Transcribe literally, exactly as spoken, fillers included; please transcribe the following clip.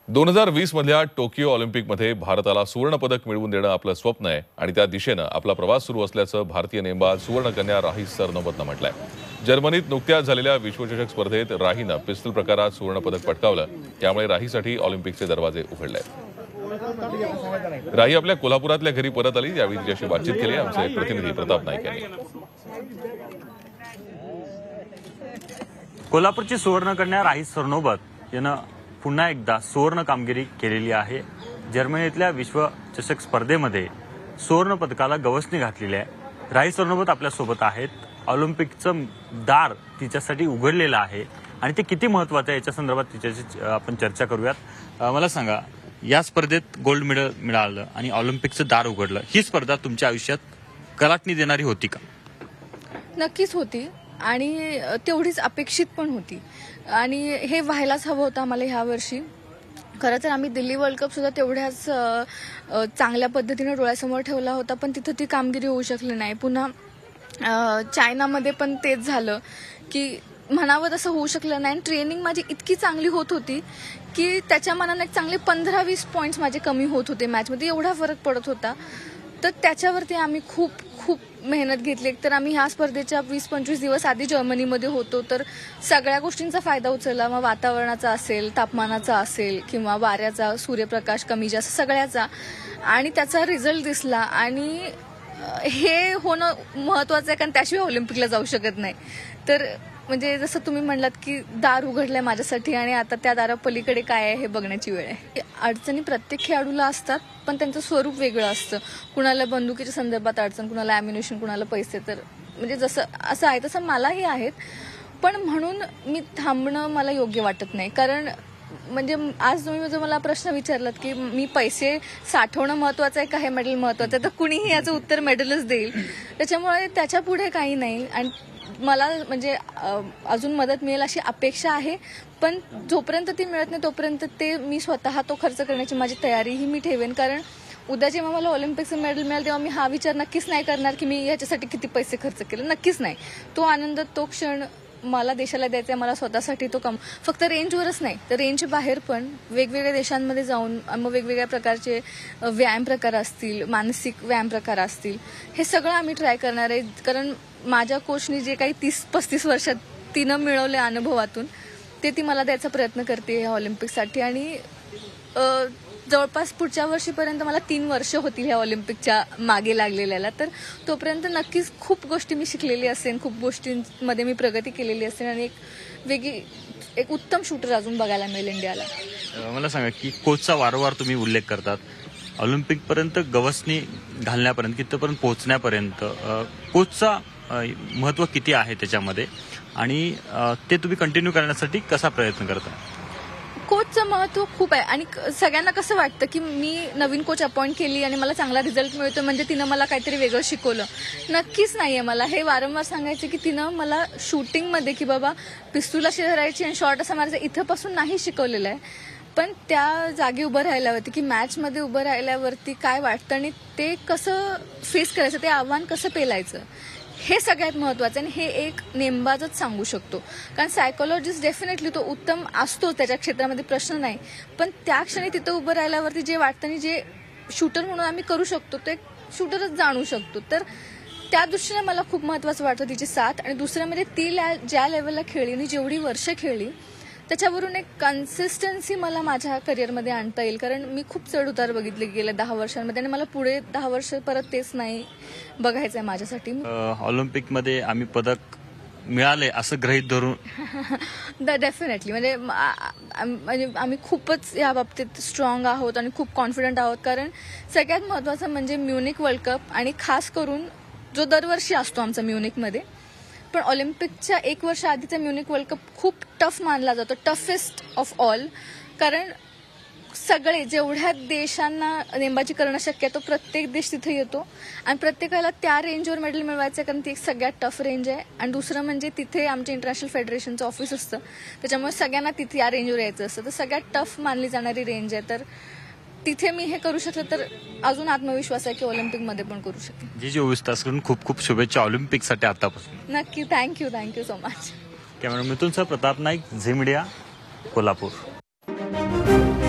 दोन हजार वीस मधल्या टोकियो ऑलिम्पिकमध्ये भारताला सुवर्ण पदक मिळवून देणं आपलं स्वप्न आहे आणि त्या दिशेनं आपला प्रवास सुरू असल्याचं भारतीय नेमबाज सुवर्णकन्या राही सरनोबतनं म्हटलंय। जर्मनीत नुकत्याच झालेल्या विश्वचषक स्पर्धेत राहीनं पिस्तूल प्रकारात सुवर्ण पदक पटकावलं, त्यामुळे राहीसाठी ऑलिम्पिकचे दरवाजे उघडले। राही आपल्या कोल्हापुरातल्या घरी परत आली, यावेळी तिच्याशी बातचीत केली आमचे प्रतिनिधी प्रताप नाईक यांनी। कोल्हापूरची सुवर्णकन्या राही सरनोबत यानं पुन्हा एकदा सुवर्ण कामगिरी केलेली आहे। जर्मनीतल्या विश्वचषक स्पर्धेमध्ये सुवर्ण पदकाला गवसणी घातलेली आहे। राही सरनोबत आपल्या सोबत आहेत। ऑलिम्पिकचं दार तिच्यासाठी उघडलेलं आहे आणि ते किती महत्त्वाचं आहे याच्या संदर्भात तिच्याशी आपण चर्चा करूयात। मला सांगा, या स्पर्धेत गोल्ड मेडल मिळालं आणि ऑलिम्पिकचं दार उघडलं, ही स्पर्धा तुमच्या आयुष्यात कलाटणी देणारी होती का? नक्कीच होती आणि तेवढीच अपेक्षित पण होती आणि हे व्हायलाच हवं होतं आम्हाला ह्या वर्षी। खरं तर आम्ही दिल्ली वर्ल्ड कप सुद्धा तेवढ्याच चांगल्या पद्धतीने डोळ्यासमोर ठेवला होता, पण तिथं ती कामगिरी होऊ शकली नाही। पुन्हा चायनामध्ये पण तेच झालं की म्हणावं तसं होऊ शकलं नाही। ट्रेनिंग माझी इतकी चांगली होत होती की त्याच्या मनाने चांगले पंधरा वीस पॉईंट्स माझे कमी होत होते मॅचमध्ये, एवढा फरक पडत होता। तर त्याच्यावरती आम्ही खूप खूप मेहनत घेतली। तर आम्ही ह्या स्पर्धेच्या वीस पंचवीस दिवस आधी जर्मनीमध्ये होतो, तर सगळ्या गोष्टींचा फायदा उचलला। मग वातावरणाचा असेल, तापमानाचा असेल किंवा वाऱ्याचा, सूर्यप्रकाश कमी जास्त सगळ्याचा, आणि त्याचा रिझल्ट दिसला। आणि हे होणं महत्वाचं आहे, कारण त्याशिवाय ऑलिम्पिकला जाऊ शकत नाही। तर म्हणजे जसं तुम्ही म्हणलात की दार उघडलंय माझ्यासाठी आणि आता त्या दारापलीकडे काय आहे हे बघण्याची वेळ आहे। अडचणी प्रत्येक खेळाडूला असतात, पण त्यांचं स्वरूप वेगळं असतं। कुणाला बंदुकीच्या संदर्भात अडचण, कुणाला ॲम्युनिशन, कुणाला पैसे, तर म्हणजे जसं असं आहे तसं मलाही आहेत। पण म्हणून मी थांबणं मला योग्य वाटत नाही, कारण म्हणजे आज तुम्ही जर मला प्रश्न विचारलात की मी पैसे साठवणं महत्वाचं आहे का हे मेडल महत्वाचं आहे, तर कुणीही याचं उत्तर मेडलच देईल। त्याच्यामुळे त्याच्या पुढे काही नाही आणि मला म्हणजे अजून मदत मिळेल अशी अपेक्षा आहे, पण जोपर्यंत ती मिळत नाही तोपर्यंत ते मी स्वतः तो खर्च करण्याची माझी तयारीही मी ठेवेन। कारण उद्या जेव्हा मला ऑलिम्पिकचं मेडल मिळेल तेव्हा मी हा विचार नक्कीच नाही करणार की मी याच्यासाठी किती पैसे खर्च केले, नक्कीच नाही। तो आनंद, तो क्षण मला देशाला द्यायचा आहे, मला स्वतःसाठी तो कम फक्त रेंजवरच नाही तर रेंज बाहेर पण वेगवेगळ्या देशांमध्ये जाऊन मग वेगवेगळ्या प्रकारचे व्यायाम प्रकार असतील, मानसिक व्यायाम प्रकार असतील, हे सगळं आम्ही ट्राय करणार आहे। कारण माझ्या कोचनी जे काही तीस पस्तीस वर्षात तिनं मिळवले अनुभवातून ते ती मला द्यायचा प्रयत्न करते ह्या ऑलिम्पिकसाठी। आणि जवळपास पुढच्या वर्षीपर्यंत मला तीन वर्ष होतील ह्या ऑलिम्पिकच्या मागे लागलेल्याला, तर तोपर्यंत नक्कीच खूप गोष्टी मी शिकलेली असेन, खूप गोष्टींमध्ये मी प्रगती केलेली असेल आणि एक वेगळी एक उत्तम शूटर अजून बघायला मिळेल इंडियाला। मला सांगा की कोचचा वारंवार तुम्ही उल्लेख करतात, ऑलिम्पिकपर्यंत गवसणी घालण्यापर्यंत, तिथपर्यंत पोहोचण्यापर्यंत कोचचा महत्त्व किती आहे त्याच्यामध्ये आणि ते तुम्ही कंटिन्यू करण्यासाठी कसा प्रयत्न करता? कोचचं महत्व खूप आहे आणि सगळ्यांना कसं वाटतं की मी नवीन कोच अपॉइंट केली आणि मला चांगला रिझल्ट मिळतो म्हणजे तिनं मला काहीतरी वेगळं शिकवलं, नक्कीच नाहीये। मला हे वारंवार सांगायचं की तिनं मला शूटिंगमध्ये की बाबा पिस्तूल अशी धरायची आणि शॉट असा मारायचा इथंपासून नाही शिकवलेलं आहे, पण त्या जागी उभं राहिल्यावरती की मॅचमध्ये उभं राहिल्यावरती काय वाटतं आणि ते कसं फेस करायचं, ते आव्हान कसं पेलायचं, हे सगळ्यात महत्वाचं आणि हे एक नेमबाजच सांगू शकतो। कारण सायकोलॉजिस्ट डेफिनेटली तो उत्तम असतो त्याच्या क्षेत्रामध्ये, प्रश्न नाही, पण त्या क्षणी तिथं उभं राहिल्यावरती जे वाटतं आणि जे शूटर म्हणून आम्ही करू शकतो ते शूटरच जाणू शकतो। तर त्या दृष्टीने मला खूप महत्वाचं वाटतं तिची साथ। आणि दुसरं म्हणजे ती ज्या लेवलला खेळली आणि जेवढी वर्ष खेळली त्याच्यावरून एक कन्सिस्टन्सी मला माझ्या करिअरमध्ये आणता येईल, कारण मी खूप चढ उतार बघितले गेले दहा वर्षांमध्ये आणि मला पुढे दहा वर्ष परत तेच नाही बघायचं आहे माझ्यासाठी। ऑलिम्पिकमध्ये आम्ही पदक मिळाले असं गृहीत धरून डेफिनेटली म्हणजे म्हणजे आम्ही खूपच या बाबतीत स्ट्रॉंग आहोत आणि खूप कॉन्फिडंट आहोत, कारण सगळ्यात महत्त्वाचं म्हणजे म्युनिक वर्ल्ड कप आणि खास करून जो दरवर्षी असतो आमचा म्युनिकमध्ये, पण ऑलिम्पिकच्या एक वर्ष आधीचा म्युनिक वर्ल्ड कप खूप टफ मानला जातो, टफेस्ट ऑफ ऑल। कारण सगळे जेवढ्या देशांना नेमबाजी करणं शक्य आहे तो प्रत्येक देश तिथे येतो आणि प्रत्येकाला त्या रेंजवर मेडल मिळवायचं आहे, कारण ती एक सगळ्यात टफ रेंज आहे। आणि दुसरं म्हणजे तिथे आमच्या इंटरनॅशनल फेडरेशनचं ऑफिस असतं, त्याच्यामुळे सगळ्यांना तिथे या रेंजवर यायचं असतं, तर सगळ्यात टफ मानली जाणारी रेंज आहे। तर तिथे मी हे करू शकले तर अजून आत्मविश्वास आहे की ऑलिम्पिकमध्ये पण करू शकेन। जी चोवीस तास करून खूप खूप शुभेच्छा ऑलिम्पिकसाठी आतापासून। नक्की, thank you thank you so much. Camera Mithun सह प्रताप नाईक, झी मीडिया, कोल्हापूर।